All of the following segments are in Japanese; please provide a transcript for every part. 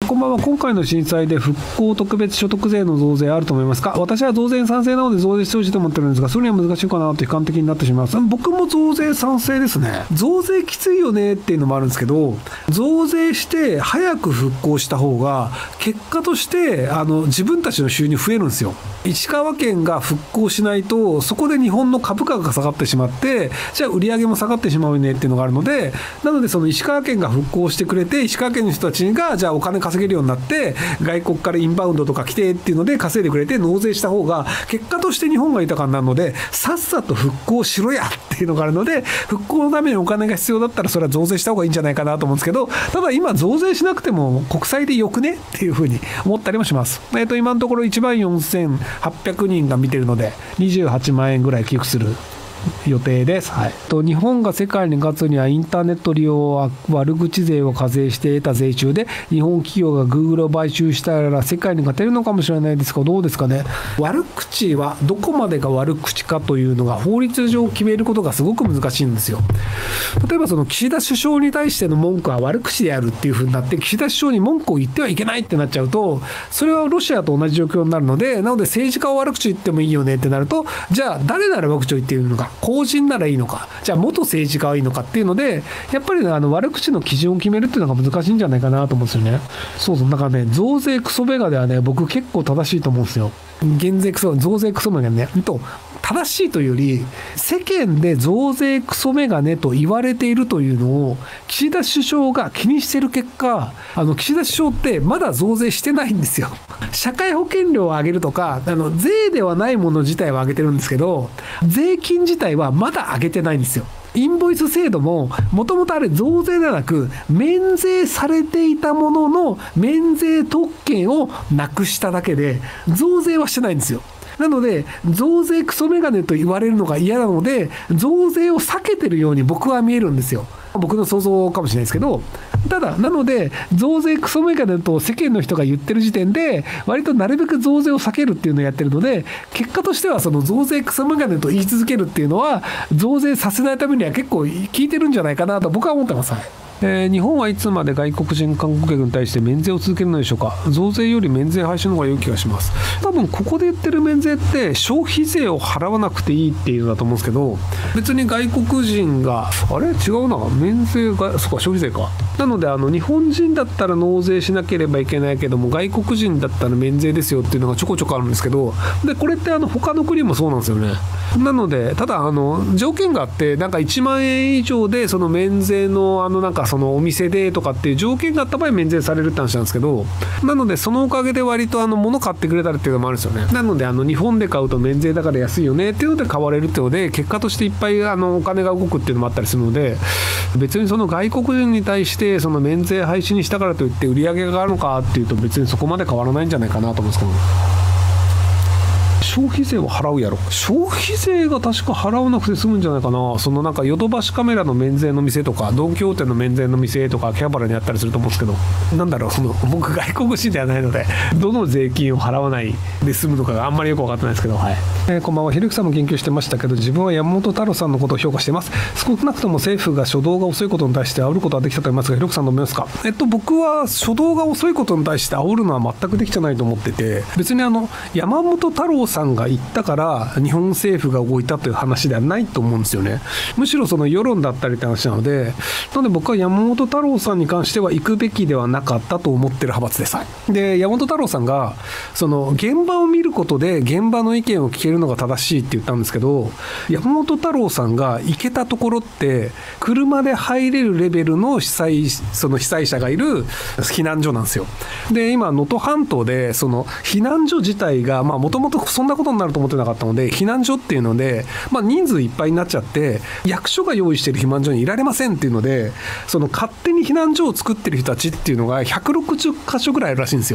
こんばんは。今回の震災で復興特別所得税の増税あると思いますか？私は増税に賛成なので増税してほしいと思ってるんですが、それには難しいかなと悲観的になってしまいます。僕も増税賛成ですね。増税きついよねっていうのもあるんですけど、増税して早く復興した方が結果として自分たちの収入増えるんですよ。石川県が復興しないとそこで日本の株価が下がってしまって、じゃあ売り上げも下がってしまうねっていうのがあるので、なのでその石川県が復興してくれて、石川県の人たちがじゃあお金稼げるようになって外国からインバウンドとか来てっていうので稼いでくれて納税した方が結果として日本が豊かになるので、さっさと復興しろやっていうのがあるので、復興のためにお金が必要だったらそれは増税した方がいいんじゃないかなと思うんですけど、ただ今増税しなくても国債でよくねっていうふうに思ったりもします。今のところ14,800人が見てるので28万円ぐらい寄付する予定です。日本が世界に勝つにはインターネット利用は悪口税を課税して得た税収で、日本企業が Google を買収したら世界に勝てるのかもしれないですが、どうですかね。悪口はどこまでが悪口かというのが法律上決めることがすごく難しいんですよ。例えばその岸田首相に対しての文句は悪口であるっていう風になって、岸田首相に文句を言ってはいけないってなっちゃうと、それはロシアと同じ状況になるので、なので政治家を悪口言ってもいいよねってなると、じゃあ誰なら悪口を言っているのか、公人ならいいのか、じゃあ元政治家はいいのかっていうので、やっぱり悪口の基準を決めるっていうのが難しいんじゃないかなと思うんですよね。だからね、増税クソメガではね、僕結構正しいと思うんですよ。減税クソ、増税クソメガね、正しいというより、世間で増税クソメガネと言われているというのを岸田首相が気にしている結果、岸田首相ってまだ増税してないんですよ。社会保険料を上げるとか、税ではないもの自体は上げてるんですけど、税金自体はまだ上げてないんですよ。インボイス制度ももともとあれ増税ではなく免税されていたものの免税特権をなくしただけで、増税はしてないんですよ。なので増税クソメガネと言われるのが嫌なので、増税を避けてるように僕は見えるんですよ。僕の想像かもしれないですけど、ただなので増税クソメガネと世間の人が言ってる時点で割となるべく増税を避けるっていうのをやってるので、結果としてはその増税クソメガネと言い続けるっていうのは増税させないためには結構効いてるんじゃないかなと僕は思ってます。日本はいつまで外国人観光客に対して免税を続けるのでしょうか。増税より免税廃止の方が良い気がします。多分ここで言ってる免税って消費税を払わなくていいっていうのだと思うんですけど、別に外国人が違うな、免税がそっか消費税か。なので日本人だったら納税しなければいけないけども、外国人だったら免税ですよっていうのがちょこちょこあるんですけど、でこれって他の国もそうなんですよね。なのでただ条件があって、なんか1万円以上でその免税のなんかそのお店でとかっていう条件があった場合免税されるって話なんですけど、なのでそのおかげで割と物買ってくれたりっていうのもあるんですよね。なので日本で買うと免税だから安いよねっていうので買われるっていうので、結果としていっぱいお金が動くっていうのもあったりするので、別にその外国人に対してその免税廃止にしたからといって売り上げが上がるのかっていうと、別にそこまで変わらないんじゃないかなと思うんですけど。消費税を払うやろ。消費税が確か払わなくて済むんじゃないかな。そのなんかヨドバシカメラの免税の店とかドン・キホーテの免税の店とか秋葉原にあったりすると思うんですけど、僕外国人ではないのでどの税金を払わないで済むのかがあんまりよく分かってないですけど、こんばんは。ひろゆきさんも言及してましたけど、自分は山本太郎さんのことを評価しています。少なくとも政府が初動が遅いことに対して煽ることはできたと思いますが、ひろゆきさんどう思いますか？僕は初動が遅いことに対して煽るのは全くできてないと思ってて、別に山本太郎さんが言ったから日本政府が動いたという話ではないと思うんですよね。むしろその世論だったりって話なので、僕は山本太郎さんに関しては行くべきではなかったと思ってる派閥です。で、山本太郎さんがその現場を見ることで現場の意見を聞けるのが正しいって言ったんですけど、山本太郎さんが行けたところって車で入れるレベルのその被災者がいる避難所なんですよ。で、今能登半島でその避難所自体がもともとそんなことになると思ってなかったので、避難所っていうので、人数いっぱいになっちゃって役所が用意している避難所にいられませんっていうので、その勝手に避難所を作ってる人たちっていうのが160箇所ぐらいあるらしいんですよ。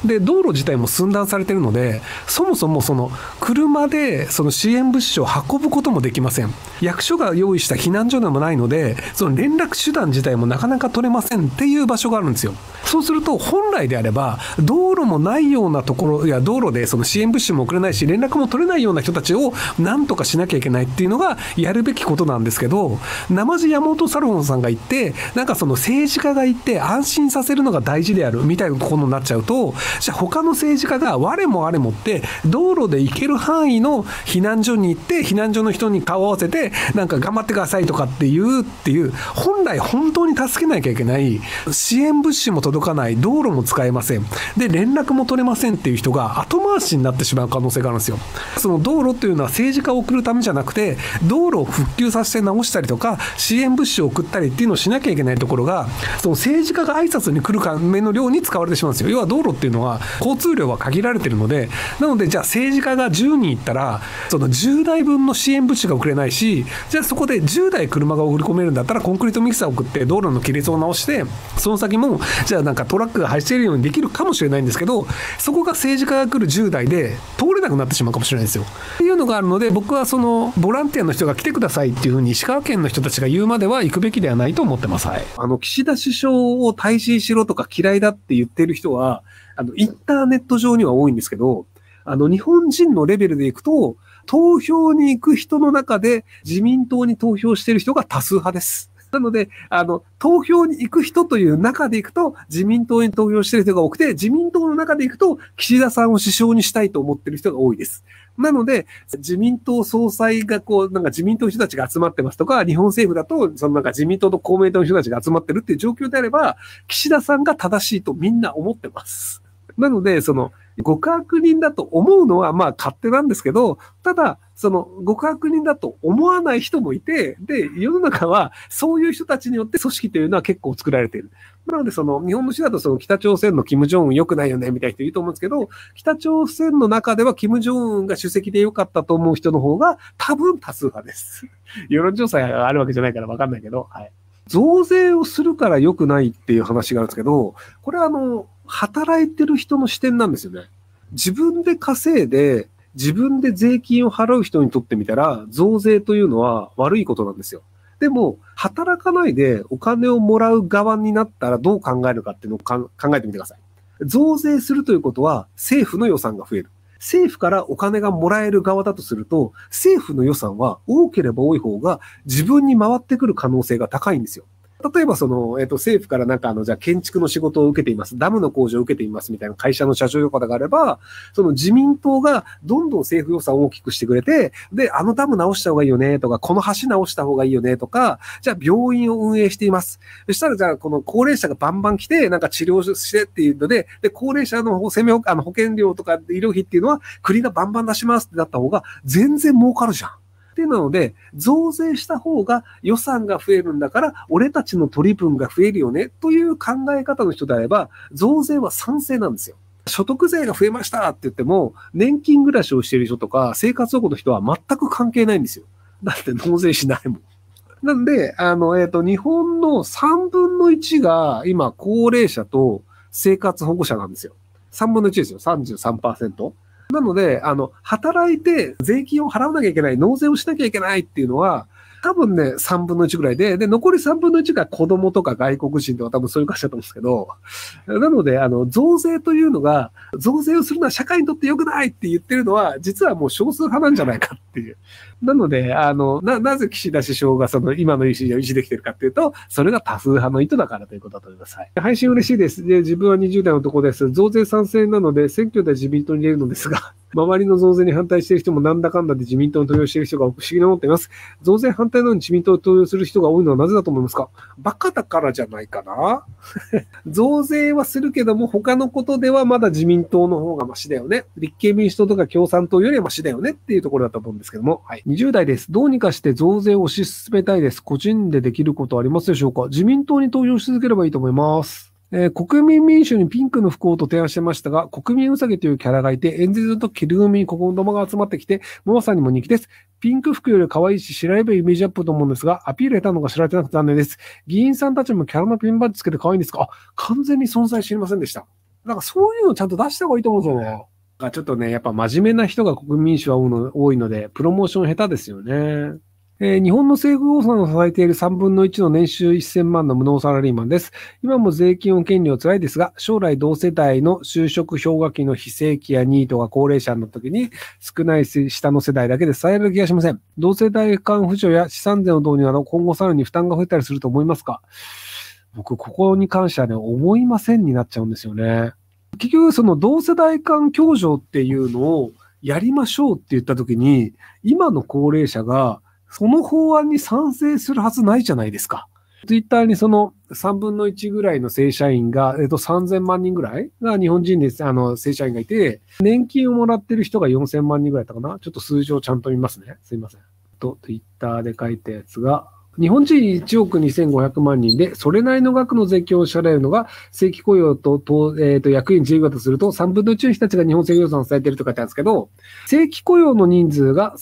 で、道路自体も寸断されてるので、そもそもその車でその支援物資を運ぶこともできません。役所が用意した避難所でもないので、その連絡手段自体もなかなか取れませんっていう場所があるんですよ。そうすると本来であれば道路もないようなところ、いや道路でその支援物資も送れないし連絡も取れないような人たちをなんとかしなきゃいけないっていうのがやるべきことなんですけど、生地山本サロンさんが言って、なんかその政治家が言って安心させるのが大事であるみたいなところになっちゃうと、じゃあ他の政治家が我もあれもって道路で行ける範囲の避難所に行って避難所の人に顔を合わせてなんか頑張ってくださいとかっていう本来本当に助けなきゃいけない支援物資も届かない、道路も使えませんで連絡も取れませんっていう人が後回しになってしまう可能性があるんですよ。その道路っていうのは政治家を送るためじゃなくて、道路を復旧させて直したりとか支援物資を送ったりっていうのをしなきゃいけないところが、その政治家が挨拶に来るための量に使われてしまうんですよ。要は道路っていうのは交通量は限られてるので、なのでじゃあ政治家が10人行ったらその10台分の支援物資が送れないし、じゃあそこで10台車が送り込めるんだったらコンクリートミキサーを送って道路の亀裂を直して、その先もじゃあなんかトラックが走れるようにできるかもしれないんですけど、そこが政治家が来る10台で通れなくなってしまうかもしれないんですよ。っていうのがあるので、僕はそのボランティアの人が来てくださいっていうふうに石川県の人たちが言うまでは行くべきではないと思ってます。はい、岸田首相を退陣しろとか嫌いだって言ってる人はインターネット上には多いんですけど、日本人のレベルでいくと投票に行く人の中で自民党に投票している人が多数派です。なので、投票に行く人という中で行くと、自民党に投票している人が多くて、自民党の中で行くと、岸田さんを首相にしたいと思っている人が多いです。なので、自民党総裁がなんか自民党の人たちが集まってますとか、日本政府だと、なんか自民党と公明党の人たちが集まってるっていう状況であれば、岸田さんが正しいとみんな思ってます。なので、極悪人だと思うのはまあ勝手なんですけど、ただ、極悪人だと思わない人もいて、で、世の中はそういう人たちによって組織というのは結構作られている。なので、日本の人だと北朝鮮の金正恩良くないよね、みたいな人いると思うんですけど、北朝鮮の中では金正恩が主席で良かったと思う人の方が多分多数派です。世論調査があるわけじゃないから分かんないけど、はい。増税をするから良くないっていう話があるんですけど、これは働いてる人の視点なんですよね。自分で稼いで、自分で税金を払う人にとってみたら、増税というのは悪いことなんですよ。でも、働かないでお金をもらう側になったらどう考えるかっていうのを考えてみてください。増税するということは、政府の予算が増える。政府からお金がもらえる側だとすると、政府の予算は多ければ多い方が自分に回ってくる可能性が高いんですよ。例えば政府からなんかじゃあ建築の仕事を受けています。ダムの工事を受けていますみたいな会社の社長とかがあれば、自民党がどんどん政府予算を大きくしてくれて、で、ダム直した方がいいよねとか、この橋直した方がいいよねとか、じゃあ病院を運営しています。そしたらじゃあこの高齢者がバンバン来て、なんか治療してっていうので、高齢者の保険料とか医療費っていうのは国がバンバン出しますってなった方が全然儲かるじゃん。っていうので、増税した方が予算が増えるんだから、俺たちの取り分が増えるよね、という考え方の人であれば、増税は賛成なんですよ。所得税が増えましたって言っても、年金暮らしをしている人とか、生活保護の人は全く関係ないんですよ。だって納税しないもん。なんで、日本の3分の1が今、高齢者と生活保護者なんですよ。3分の1ですよ。33%。なので、働いて税金を払わなきゃいけない、納税をしなきゃいけないっていうのは、多分ね、3分の1ぐらいで、残り3分の1が子供とか外国人とか多分そういう会社だと思うんですけど、なので、増税というのが、増税をするのは社会にとって良くないって言ってるのは、実はもう少数派なんじゃないかっていう。なので、なぜ岸田首相が今の意思を維持できているかっていうと、それが多数派の意図だからということだと思います。はい。配信嬉しいです。で、自分は20代の男です。増税賛成なので、選挙で自民党に入れるのですが、周りの増税に反対している人もなんだかんだで自民党に投票している人が不思議に思っています。増税反対なのに自民党に投票する人が多いのはなぜだと思いますか？バカだからじゃないかな。増税はするけども、他のことではまだ自民党の方がマシだよね。立憲民主党とか共産党よりはマシだよねっていうところだと思うんですけども。はい。20代です。どうにかして増税を推し進めたいです。個人でできることはありますでしょうか？自民党に投票し続ければいいと思います。国民民主にピンクの服をと提案してましたが、国民うさぎというキャラがいて、演説の時、着る組に子供が集まってきて、モアさんにも人気です。ピンク服より可愛いし、知らればイメージアップと思うんですが、アピール下手なのが知られてなくて残念です。議員さんたちもキャラのピンバッジつけて可愛いんですか？完全に存在知りませんでした。 なんかそういうのちゃんと出した方がいいと思うんですよね。ちょっとね、やっぱ真面目な人が国民主は多いので、プロモーション下手ですよね。日本の政府予算を支えている3分の1の年収1000万の無能サラリーマンです。今も税金保険料辛いですが、将来同世代の就職氷河期の非正規やニートが高齢者の時に少ない下の世代だけで支えられる気がしません。同世代間扶助や資産税の導入など今後さらに負担が増えたりすると思いますか？僕、ここに関してはね、思いませんになっちゃうんですよね。結局、その同世代間共助っていうのをやりましょうって言ったときに、今の高齢者がその法案に賛成するはずないじゃないですか。ツイッターにその3分の1ぐらいの正社員が、3000万人ぐらいが日本人で、正社員がいて、年金をもらってる人が4000万人ぐらいだったかな。ちょっと数字をちゃんと見ますね。すいません。ツイッターで書いたやつが、日本人1億2500万人で、それなりの額の税金を支払えるのが、正規雇用と、役員自由だとすると、3分の1の人たちが日本政府予算を支えていると書いてあるんですけど、正規雇用の人数が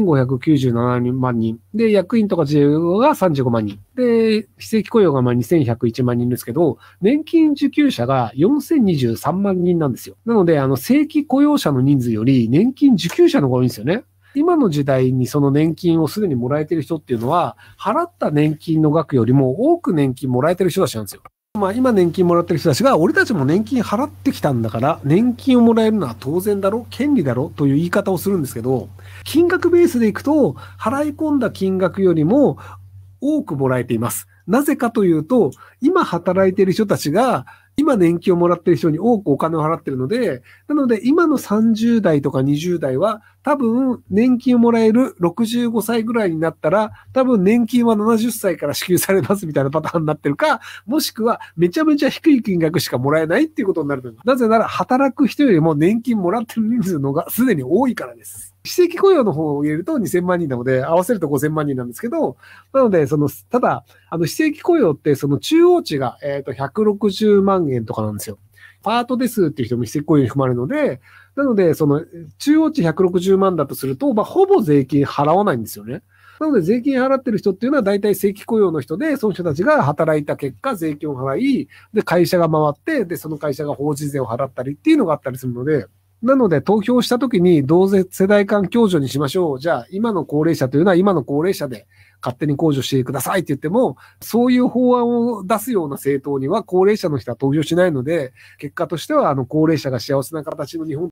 3597万人。で、役員とか自由が35万人。で、非正規雇用が2101万人ですけど、年金受給者が4023万人なんですよ。なので、正規雇用者の人数より年金受給者の方が多いんですよね。今の時代にその年金をすでにもらえている人っていうのは、払った年金の額よりも多く年金もらえている人たちなんですよ。まあ今年金もらってる人たちが、俺たちも年金払ってきたんだから、年金をもらえるのは当然だろ、権利だろという言い方をするんですけど、金額ベースでいくと、払い込んだ金額よりも多くもらえています。なぜかというと、今働いている人たちが、今年金をもらっている人に多くお金を払っているので、なので今の30代とか20代は多分年金をもらえる65歳ぐらいになったら、多分年金は70歳から支給されますみたいなパターンになってるか、もしくはめちゃめちゃ低い金額しかもらえないっていうことになると思います。なぜなら働く人よりも年金もらってる人数のがすでに多いからです。非正規雇用の方を入れると2000万人なので、合わせると5000万人なんですけど、なので、ただ、非正規雇用って、その中央値が、160万円とかなんですよ。パートですっていう人も非正規雇用に含まれるので、なので、その、中央値160万だとすると、ほぼ税金払わないんですよね。なので、税金払ってる人っていうのは大体正規雇用の人で、その人たちが働いた結果、税金を払い、で、会社が回って、で、その会社が法人税を払ったりっていうのがあったりするので、なので、投票したときに同世代間共助にしましょう。じゃあ、今の高齢者というのは今の高齢者で勝手に控除してくださいって言っても、そういう法案を出すような政党には高齢者の人は投票しないので、結果としては、高齢者が幸せな形の日本